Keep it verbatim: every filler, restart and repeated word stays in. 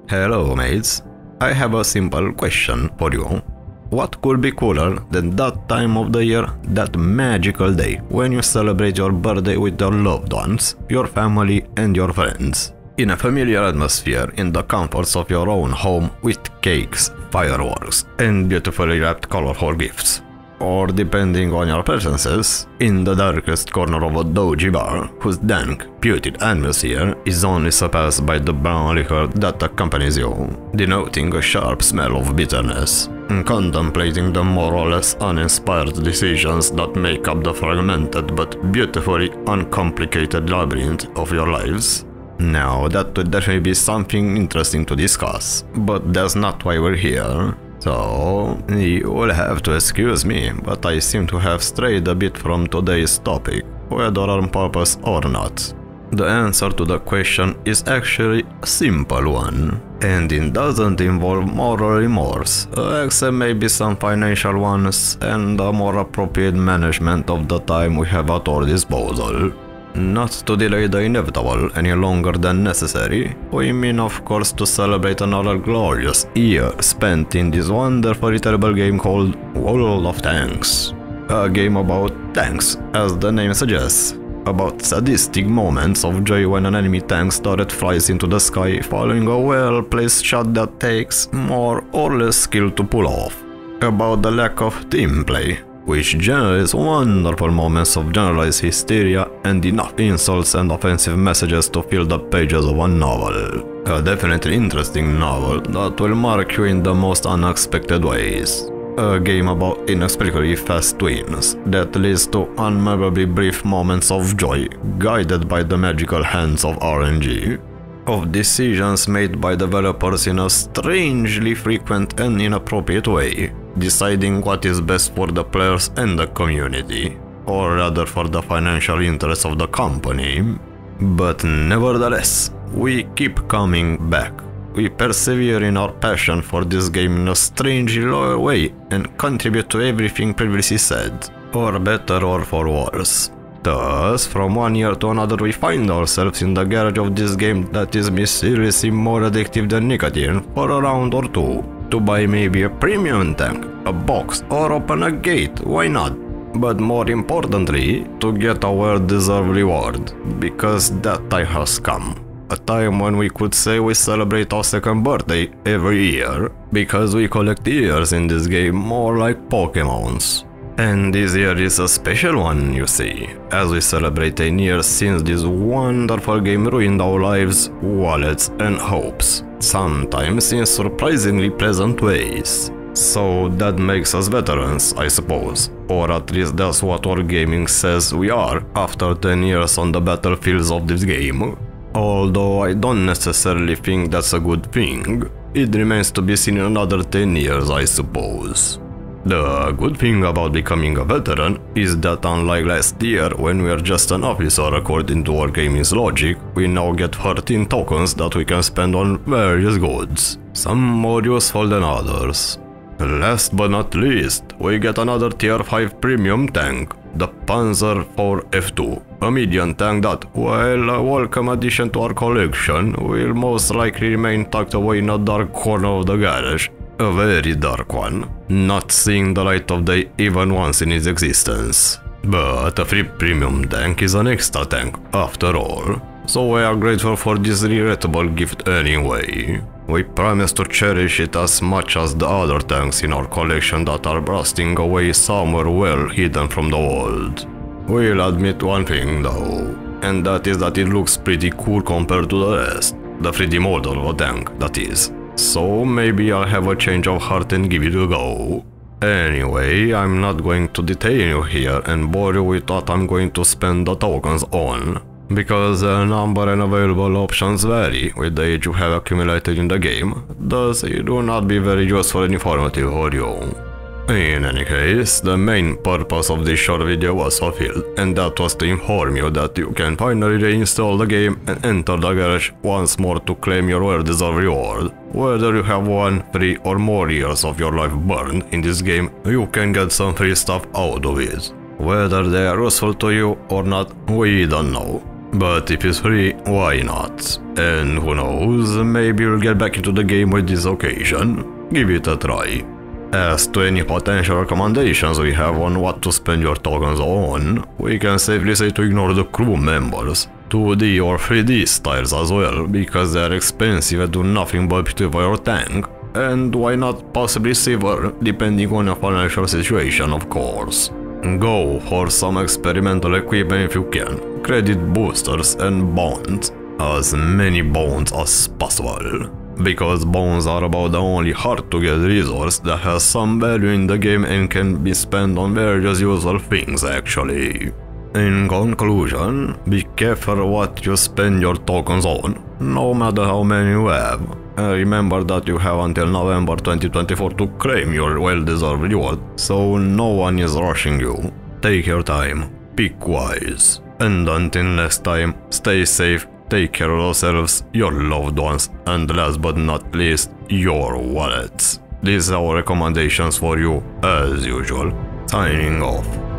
Hello mates, I have a simple question for you. What could be cooler than that time of the year, that magical day when you celebrate your birthday with your loved ones, your family and your friends? In a familiar atmosphere, in the comforts of your own home with cakes, fireworks and beautifully wrapped colorful gifts. Or depending on your preferences, in the darkest corner of a dodgy bar, whose dank, putrid atmosphere is only surpassed by the brown liquor that accompanies you, denoting a sharp smell of bitterness, and contemplating the more or less uninspired decisions that make up the fragmented but beautifully uncomplicated labyrinth of your lives. Now, that would definitely be something interesting to discuss, but that's not why we're here. So, you will have to excuse me, but I seem to have strayed a bit from today's topic, whether on purpose or not. The answer to the question is actually a simple one, and it doesn't involve moral remorse, except maybe some financial ones and a more appropriate management of the time we have at our disposal. Not to delay the inevitable any longer than necessary, we mean of course to celebrate another glorious year spent in this wonderfully terrible game called World of Tanks. A game about tanks, as the name suggests. About sadistic moments of joy when an enemy tank's turret flies into the sky following a well-placed shot that takes more or less skill to pull off. About the lack of team play, which generates wonderful moments of generalized hysteria and enough insults and offensive messages to fill the pages of a novel. A definitely interesting novel that will mark you in the most unexpected ways. A game about inexplicably fast twins that leads to unmemorably brief moments of joy, guided by the magical hands of R N G. Of decisions made by developers in a strangely frequent and inappropriate way, deciding what is best for the players and the community, or rather for the financial interests of the company. But nevertheless, we keep coming back. We persevere in our passion for this game in a strangely loyal way and contribute to everything previously said, for better or for worse. Thus, from one year to another we find ourselves in the garage of this game that is mysteriously more addictive than nicotine for a round or two, to buy maybe a premium tank, a box or open a gate, why not? But more importantly, to get a well-deserved reward, because that time has come. A time when we could say we celebrate our second birthday every year, because we collect years in this game more like Pokemons. And this year is a special one, you see, as we celebrate ten years since this wonderful game ruined our lives, wallets and hopes, sometimes in surprisingly pleasant ways. So that makes us veterans, I suppose, or at least that's what our gaming says we are after ten years on the battlefields of this game. Although I don't necessarily think that's a good thing, it remains to be seen in another ten years, I suppose. The good thing about becoming a veteran is that unlike last year when we were just an officer according to our gaming's logic, we now get thirteen tokens that we can spend on various goods, some more useful than others. Last but not least, we get another tier five premium tank, the Panzer four F two, a medium tank that, while a welcome addition to our collection, will most likely remain tucked away in a dark corner of the garage. A very dark one, not seeing the light of day even once in its existence. But a free premium tank is an extra tank, after all, so we are grateful for this regrettable gift anyway. We promise to cherish it as much as the other tanks in our collection that are rusting away somewhere well hidden from the world. We'll admit one thing though, and that is that it looks pretty cool compared to the rest, the three D model of a tank, that is. So maybe I'll have a change of heart and give it a go. Anyway, I'm not going to detain you here and bore you with what I'm going to spend the tokens on, because the number and available options vary with the age you have accumulated in the game, thus it will not be very useful and informative for you. In any case, the main purpose of this short video was fulfilled, and that was to inform you that you can finally reinstall the game and enter the garage once more to claim your well-deserved reward. Whether you have one, three or more years of your life burned in this game, you can get some free stuff out of it. Whether they are useful to you or not, we don't know. But if it's free, why not? And who knows, maybe you'll get back into the game with this occasion. Give it a try. As to any potential recommendations we have on what to spend your tokens on, we can safely say to ignore the crew members. two D or three D styles as well, because they are expensive and do nothing but beautify your tank. And why not possibly silver, depending on your financial situation, of course. Go for some experimental equipment if you can, credit boosters and bonds, as many bonds as possible. Because bonds are about the only hard to get resource that has some value in the game and can be spent on various useful things actually. In conclusion, be careful what you spend your tokens on, no matter how many you have. And remember that you have until November twenty twenty-four to claim your well-deserved reward, so no one is rushing you. Take your time, pick wise, and until next time, stay safe, take care of yourselves, your loved ones, and last but not least, your wallets. These are our recommendations for you, as usual. Signing off.